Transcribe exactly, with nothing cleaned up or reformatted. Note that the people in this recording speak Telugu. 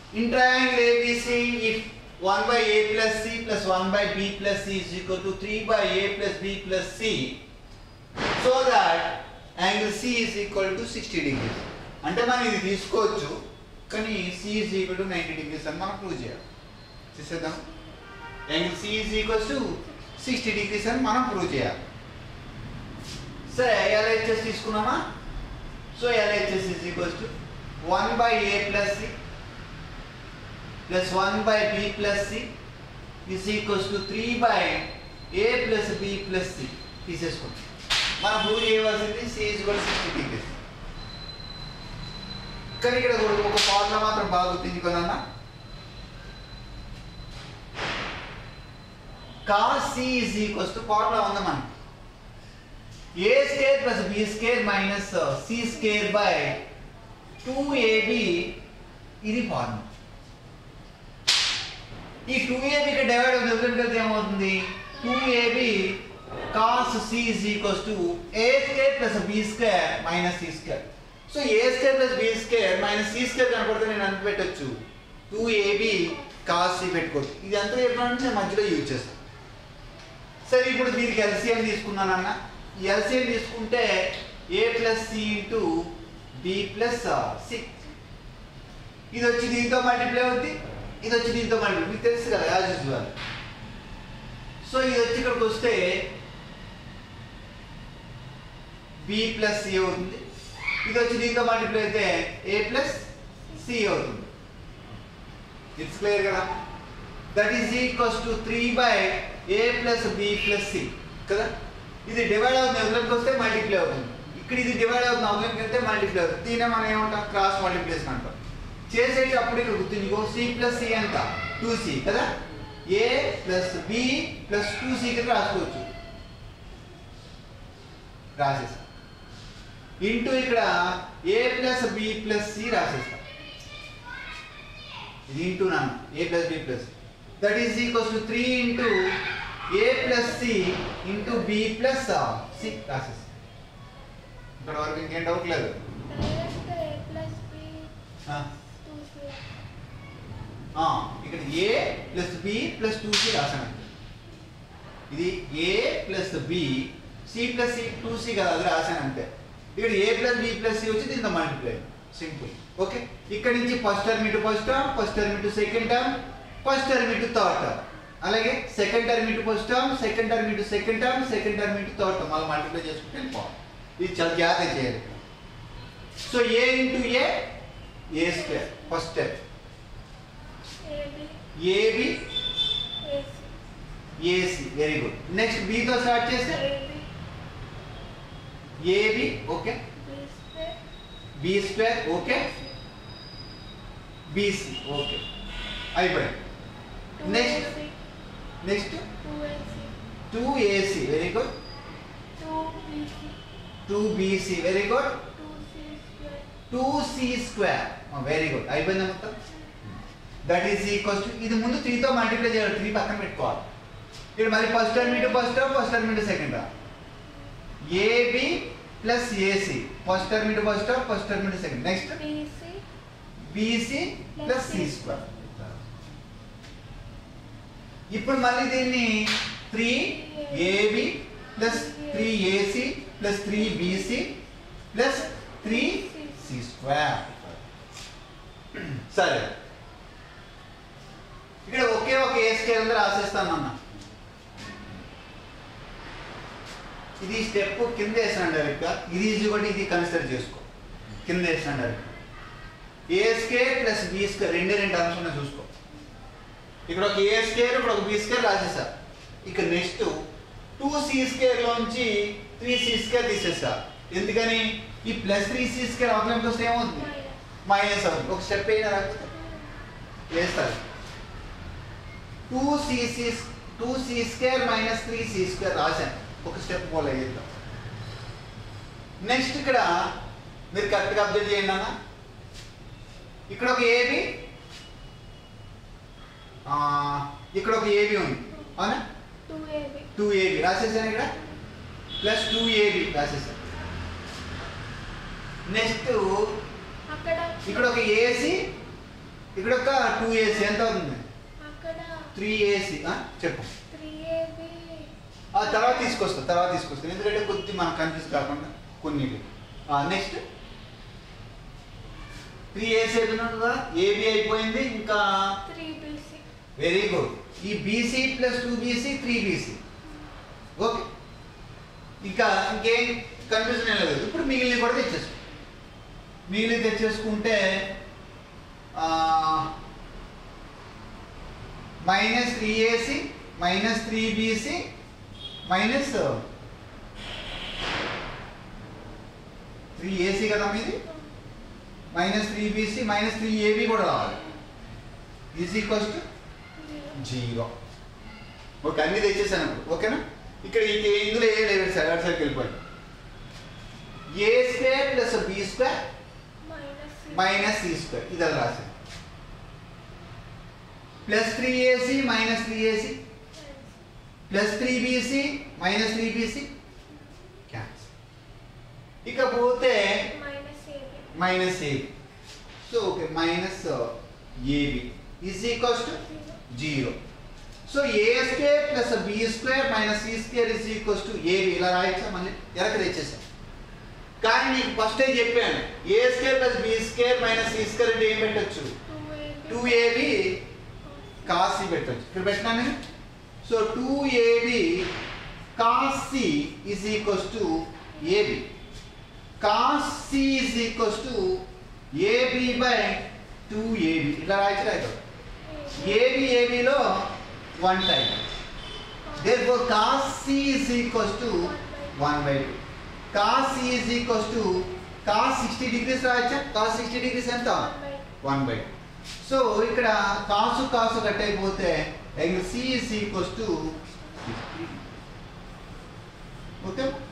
In triangle A B C, if one by A plus C plus one by B plus C is equal to three by A plus B plus C, so that angle C is equal to sixty degrees. అంటే మనం ఇది తీసుకోవచ్చు కానీ C is equal to ninety degrees అని మనం ప్రూవ్ చేయాలి. చూసేద్దాం. Angle C is equal to sixty degrees అని మనం ప్రూవ్ చేయాలి. సరే L H S తీసుకున్నామా? So L H S is equal to one by A plus C plus one by B plus C is equals to three by A plus B plus C. తీసేసుకుంటాం. మనం ప్రూవ్ చేయవలసింది C is equal to sixty degrees. కానీ ఇక్కడ ఒక ఫార్ములా మాత్రం బాగా గుర్తుంచుకోనన్నా. cos C is equals to formula ఉందా మనకి A square plus B square minus C square by two A B ఇది ఫార్ములా. ఈ two A B కి డివైడ్ అవుతుంది కదా ఏమవుతుంది two A B cos C is equals to A square plus B square minus C square. So A square plus B square minus C square కనపడితే నేను అంత పెట్టొచ్చు two A B cos C పెట్టుకోవచ్చు. ఇది అంతా చెప్పాలంటే నేను మధ్యలో యూజ్ చేస్తాను. సరే ఇప్పుడు దీనికి L C M తీసుకున్నానన్న. L C M తీసుకుంటే A plus C into B plus C. ఇది వచ్చి దీంతో మల్టిప్లై అవుతుంది, ఇది వచ్చి దీంతో మల్టిప్లై, మీకు తెలుసు కదా యాజ్ యూజువల్. సో ఇది వచ్చి ఇక్కడికి వస్తే B plus C అవుతుంది, ఇది వచ్చి దీంతో మల్టిప్లై అయితే A plus C అవుతుంది. ఇట్స్ క్లియర్ కదా. That is equals to three by A plus B plus C కదా. ఇది డివైడ్ అవుతుంది అవతలకి వస్తే మల్టిప్లై అవుతుంది, ఇక్కడ ఇది డివైడ్ అవుతుంది అవతలకి వెళ్తే మల్టిప్లై అవుతుంది. దీనే మనం ఏమంటాం క్రాస్ మల్టిప్లికేషన్ అంటాం. చేసేటప్పుడు ఇక్కడ గుర్తుంచుకో C plus C ఎంత two C కదా. A plus B plus two C కి రాసుకోవచ్చు, రాసేస్తాం. ఇంటూ ఇక్కడ A plus B plus C రాసేస్తాం. ఇది ఇంటూ నాన్న A plus B plus C. That is equals to three into A plus C into B plus C రాసేస్తాం. ఇక్కడ వరకు ఇంకేం డౌట్ లేదు. ఇక్కడ A plus B plus two C రాసాను. ఇది A plus B C plus C two C కదా, అది రాసాను అంతే. ఇక్కడ A plus B plus C వచ్చి దీంతో మల్టిప్లై, సింపుల్. ఓకే, ఇక్కడ నుంచి first term into first term, first term into second term, first term into third term, అలాగే second term into first term, second term into second term, second term into third term అలా మల్టిప్లై చేసుకుంటే వెళ్ళిపోవాలి. ఇది చాలా జాగ్రత్తగా చేయాలి. So A into A A square first step, A B A C very good. Next B తో స్టార్ట్ చేస్తే A B okay, B square okay, B C okay అయిపోయింది. Next next two A C very good, two B C very good, two C square very good అయిపోయిందా మొత్తం. దట్ ఈస్ ఈక్వల్స్ టు ఇది ముందు three తో మల్టిప్లై చేయాలి, three పక్కన పెట్టుకోవాలి. ఇక్కడ మరి first term into first term, first term into second term, A B plus A C first term into first term, first term into second. Next B C plus C square. ఇప్పుడు మళ్ళీ దీన్ని three A B plus three A C plus three B C plus three C square. సరే ఇక్కడ ఒకే ఒక ఏ స్క్వేర్ ఉంది రాసేస్తాను అన్న. ఇది స్టెప్ కింద వేసాను డైరెక్ట్గా, ఇది ఈజీ కూడా ఇది కన్సిడర్ చేసుకో. కింద వేసాను direct A square plus B square రెండే రెండు టర్మ్స్ ఉన్నాయి చూసుకో. ఇక్కడ ఒక ఏ స్క్వేర్, ఇక్కడ ఒక బి స్క్వేర్ రాసేసా. ఇక నెక్స్ట్ టూ సి స్క్వేర్లోంచి త్రీ సి స్క్వేర్ తీసేసా. ఎందుకని ఈ ప్లస్ త్రీ సి స్క్వేర్ అవతలకి వస్తే ఏమవుతుంది మైనస్ అవుతుంది. ఒక స్టెప్ అయినా రాకపోతే వేస్తారు. Two C C two C square minus three C square రాశాను, ఒక స్టెప్ ఫాలో అయ్యేద్దాం. నెక్స్ట్ ఇక్కడ మీరు కరెక్ట్గా అబ్జర్వ్ చేయండి అన్న. ఇక్కడ ఒక ఏబి, ఇక్కడ ఒక ఏబి ఉంది అవునా, టూ ఏబి రాసేసాను. ఇక్కడ ప్లస్ టూ ఏబి రాసేసాను. నెక్స్ట్ ఇక్కడ ఒక ఏసి, ఇక్కడ ఒక టూ ఏసీ ఎంత అవుతుంది? అక్కడ త్రీ ఏసీ చెప్పు. త్రీ ఏబి ఆ తర్వాత తీసుకొస్తా తర్వాత తీసుకొస్తాను ఎందుకంటే కొద్ది మనం కన్ఫ్యూజ్ కాకుండా కొన్ని. నెక్స్ట్ త్రీ ఏసీ అయిపోయినాడు కదా, ఏబి అయిపోయింది, ఇంకా త్రీ బిసి. Very good. ఈ B C plus two B C three B C. Okay, ఇంకా ఇంకేం కన్ఫ్యూజన్ ఏం లేదు. ఇప్పుడు మిగిలిన కూడా తెచ్చేసుకో. మిగిలిన తెచ్చేసుకుంటే minus three A C minus three B C minus three A C కదా మీది, minus three B C minus three A B కూడా రావాలి. Is equals to zero. Okay, అన్ని తెచ్చేసాను. ఓకేనా? ఇక్కడ ఇంకే ఇందులో ఏ లేదు సార్, అటు సైడ్కి వెళ్ళిపోయింది. A square plus B square minus C square ఇది అలా రాశాను. Plus three A C minus three A C plus three B C minus three B C cancel. ఇకపోతే minus A B. So okay, minus A B is equals to zero. So A square plus B square minus C square is equals to A B. ఇలా రాయచ్చా? మళ్ళీ ఎరక తెచ్చేసాం. కానీ నీకు ఫస్ట్ ఏం చెప్పాను, A square plus B square minus C square అంటే ఏం పెట్టచ్చు? టూ ఏబి కాస్ సి పెట్టచ్చు. ఇక్కడ పెట్టినా నేను. So two A B cos C is equals to A B. Cos C is equals to A B by two A B. ఇలా రాయచ్చు రాయదు. ఏబి ఏబిలో one time. therefore cos c is equals to one by two. cos c is equals to cos sixty degrees రాయచ్చా? cos sixty degrees ఎంత? one by two. సో ఇక్కడ cos cos కట్ అయిపోతే angle c is equals to sixty. Okay.